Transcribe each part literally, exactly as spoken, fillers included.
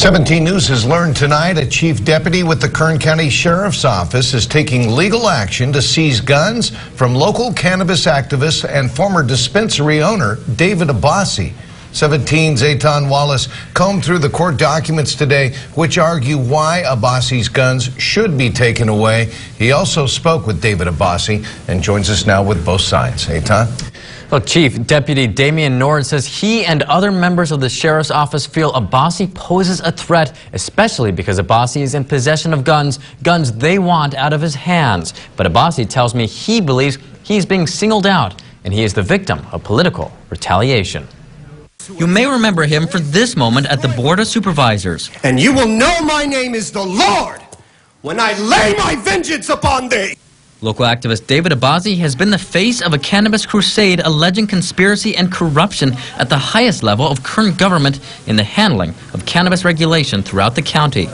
seventeen News has learned tonight a chief deputy with the Kern County Sheriff's Office is taking legal action to seize guns from local cannabis activist and former dispensary owner David Abbasi. seventeen's Eitan Wallace combed through the court documents today, which argue why Abbasi's guns should be taken away. He also spoke with David Abbasi and joins us now with both sides. Eitan? Well, Chief Deputy Damian Nord says he and other members of the Sheriff's Office feel Abbasi poses a threat, especially because Abbasi is in possession of guns, guns they want out of his hands. But Abbasi tells me he believes he's being singled out and he is the victim of political retaliation. You may remember him for this moment at the Board of Supervisors. And you will know my name is the Lord when I lay my vengeance upon thee. Local activist David Abbasi has been the face of a cannabis crusade alleging conspiracy and corruption at the highest level of Kern government in the handling of cannabis regulation throughout the county.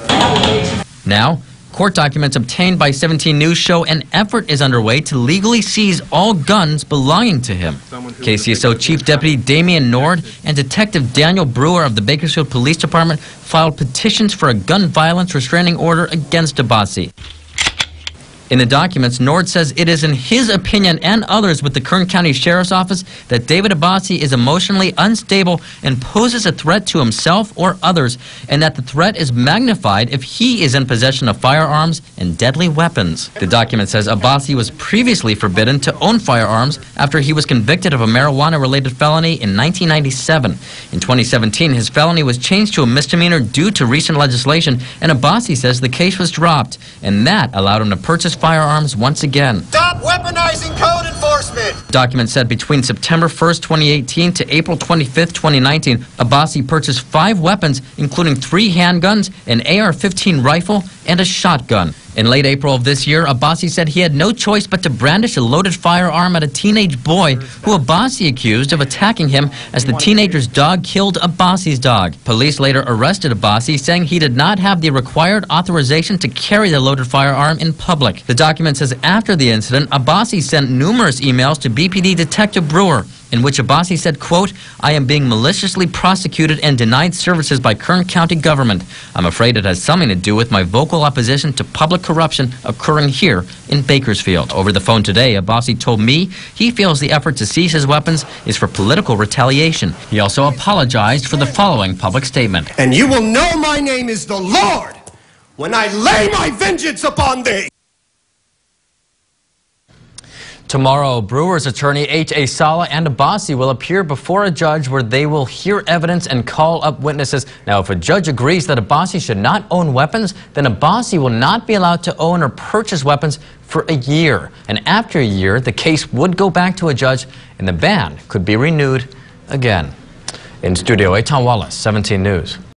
Now, court documents obtained by seventeen News show an effort is underway to legally seize all guns belonging to him. K C S O Chief Deputy Damian Nord and Detective Daniel Brewer of the Bakersfield Police Department filed petitions for a gun violence restraining order against Abbasi. In the documents, Nord says it is in his opinion and others with the Kern County Sheriff's Office that David Abbasi is emotionally unstable and poses a threat to himself or others, and that the threat is magnified if he is in possession of firearms and deadly weapons. The document says Abbasi was previously forbidden to own firearms after he was convicted of a marijuana-related felony in nineteen ninety-seven. In twenty seventeen, his felony was changed to a misdemeanor due to recent legislation, and Abbasi says the case was dropped, and that allowed him to purchase firearms once again. Stop weaponizing code enforcement! Document said between September first, twenty eighteen to April twenty-fifth, twenty nineteen, Abbasi purchased five weapons, including three handguns, an A R fifteen rifle, and a shotgun. In late April of this year, Abbasi said he had no choice but to brandish a loaded firearm at a teenage boy who Abbasi accused of attacking him as the teenager's dog killed Abbasi's dog. Police later arrested Abbasi, saying he did not have the required authorization to carry the loaded firearm in public. The document says after the incident, Abbasi sent numerous emails to B P D Detective Brewer, in which Abbasi said, quote, "I am being maliciously prosecuted and denied services by Kern County government. I'm afraid it has something to do with my vocal opposition to public corruption occurring here in Bakersfield." Over the phone today, Abbasi told me he feels the effort to seize his weapons is for political retaliation. He also apologized for the following public statement. And you will know my name is the Lord when I lay my vengeance upon thee. Tomorrow, Brewer's attorney H A Sala and Abbasi will appear before a judge where they will hear evidence and call up witnesses. Now, if a judge agrees that Abbasi should not own weapons, then Abbasi will not be allowed to own or purchase weapons for a year. And after a year, the case would go back to a judge and the ban could be renewed again. In studio, Eitan Wallace, seventeen News.